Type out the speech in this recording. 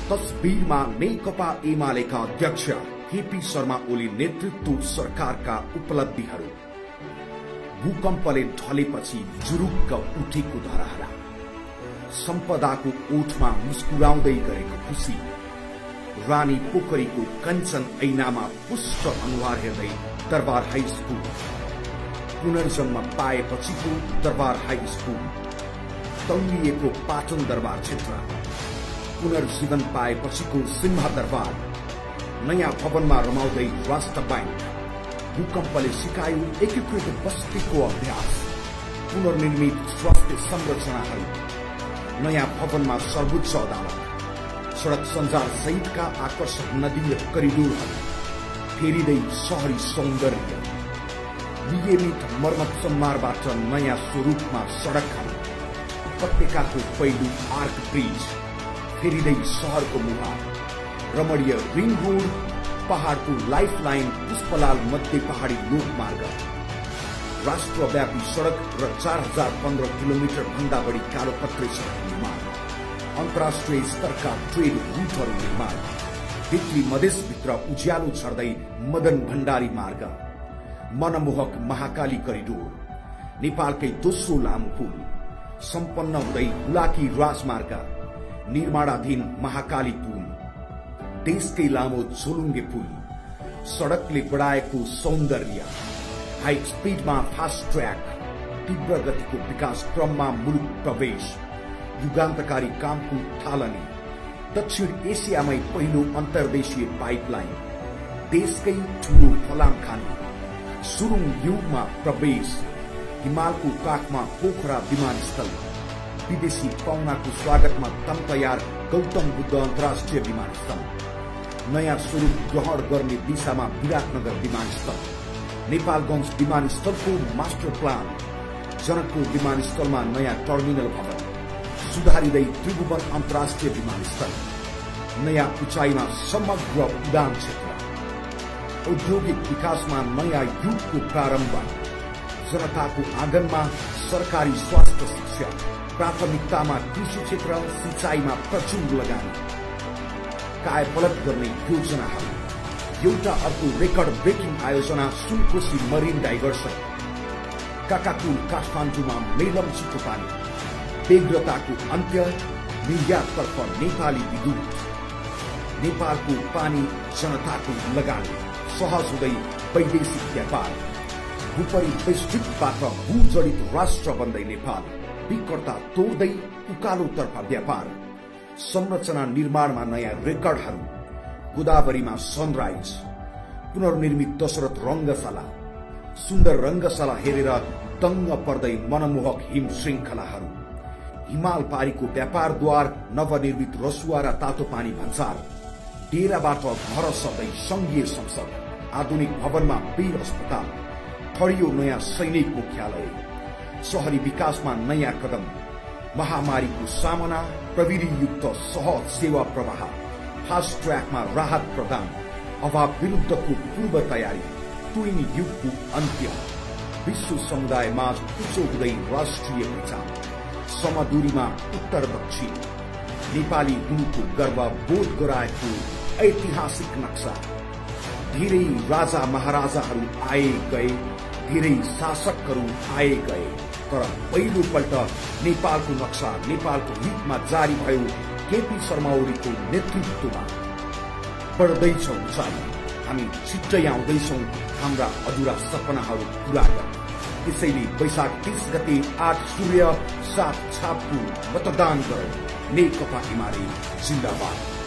तस्बिरमा नेकपा एमालेका अध्यक्ष केपी शर्मा ओली नेतृत्व सरकारका उपलब्धिहरू, भूकम्पले ढलेपछि जुरुक्क उठेको धरहरा, सम्पदाको ओठमा मुस्कुराउँदै गरेको खुशी, रानी पोखरीको कञ्चन ऐनामा पुष्ट अनुहार हेर्दै दरबार हाई स्कूल, पुनर्जन्म पाएपछिको दरबार हाई स्कूल, तौलिएको पाटन दरबार क्षेत्र, पुनर्जीवन पाएपछिको सिंह दरबार, नयाँ भवनमा रमाउँदै राष्ट्र बैंक, भूकम्पले सिकायो एकीकृत बस्तीको अभ्यास, पुनर्निर्मित स्वास्थ्य संरचनाहरू, नयाँ भवनमा सर्वोच्च अदालत, सड़क सञ्जाल सहितका आकर्षक नदी र करिडोरहरू, फेरिँदै शहरी सौन्दर्य, नियमित मर्मत सम्मारबाट नयाँ स्वरूपमा सड़कहरू, उपत्यकाको पहिलो आर्क ब्रिज, फेरिँदै शहरको मुहार, रमणीय रिङ रोड, पहाड़को लाइफलाइन पुष्पलाल मध्य पहाड़ी लोकमार्ग, राष्ट्रव्यापी सड़क र 4015 किलोमिटर भन्दा बढी कालोपत्रे सड़क निर्माण, अन्तर्राष्ट्रिय स्तरका ट्रेड रूटहरू निर्माण, भित्री मधेसभित्र उज्यालो छर्दै मदन भण्डारी मार्ग, मनमोहक महाकाली करिडोर, नेपालकै दोस्रो लामो पुल, सम्पन्न हुँदै हुलाकी राजमार्ग, निर्माणाधीन महाकाली पुल, देशकै लामो झोलुङ्गे पुल, सड़कले बढाएको सौन्दर्य, हाई स्पीडमा फास्ट ट्र्याक, तीव्र गतिको विकास क्रममा मुलुक प्रवेश, युगान्तकारी कामको थालनी, दक्षिण एसियामै पहिलो अन्तर्देशीय पाइपलाइन, देशकै ठूलो फलाम खानी, सुरुङ युगमा प्रवेश, हिमालको काखमा पोखरा विमानस्थल, विदेशी पाहुनाको स्वागतमा तम तयार गौतम बुद्ध अन्तर्राष्ट्रिय विमानस्थल, नयाँ स्वरूप ग्रहण गर्ने दिशामा विराटनगर विमानस्थल, नेपालगंज विमानस्थलको मास्टर प्लान, जनकपुर विमानस्थलमा नयाँ टर्मिनल भवन, सुधारिँदै त्रिभुवन अन्तर्राष्ट्रिय विमानस्थल, नयाँ उचाइमा समग्र उडान क्षेत्र, औद्योगिक विकासमा नयाँ युगको प्रारम्भ, जनताको आँगनमा सरकारी स्वास्थ्य शिक्षा, प्राथमिकतामा कृषि क्षेत्र, सिंचाइमा प्रचुर लगानी, कायापलट गर्ने योजनाहरू, एउटा अर्को रेकर्ड ब्रेकिङ आयोजना सुनकोशी मरिन डाइभर्सन, काकाकुल काठमाडौँमा मेलम्चीको पानी, बेग्रताको अन्त्य, निर्याततर्फ नेपाली विद्युत, नेपालको पानी जनताको लगानी, सहज हुँदै वैदेशिक व्यापार, भूपरिवेष्टितबाट भूजडित राष्ट्र बन्दै नेपाल, विकटता तोड्दै उकालोतर्फ व्यापार, संरचना निर्माणमा नयाँ रेकर्डहरू, गोदावरीमा सनराइज, पुनर्निर्मित दशरथ रंगशाला, सुन्दर रंगशाला हेरेर दङ्ग पर्दै मनमोहक हिम श्रृंखलाहरू, हिमाल पारीको व्यापारद्वार, नवनिर्मित रसुवा र तातो पानी भन्सार, डेराबाट घर सर्दै संघीय संसद, आधुनिक भवनमा वीर अस्पताल, खडियो नयाँ सैनिक मुख्यालय, शहरी विकासमा नयाँ कदम, महामारीको सामना, प्रविधियुक्त सहज सेवा प्रवाह, फास्ट ट्र्याकमा राहत प्रदान, अभाव विरुद्धको पूर्व तयारी, ट्विन युगको अन्त्य, विश्व समुदायमा उच्चो हुँदै राष्ट्रिय पहिचान, समदूरीमा उत्तर दक्षिण, नेपाली हुनुको गर्व बोध गराएको ऐतिहासिक नक्सा, धेरै राजा महाराजाहरू आए गए, धेरै शासकहरू आए गए, तर पहिलो पल्ट नेपालको नक्सा नेपालको हितमा जारी भयो केपी शर्मा ओलीको नेतृत्वमा। बढ्दैछौं उचाइ, हामी छिट्टै आउँदैछौं हाम्रा अधुरा सपनाहरू पूरा गर्न। त्यसैले वैशाख 30 गते 8 सूर्य 7 छापको मतदान गरौं। नेकपा एमाले जिन्दाबाद।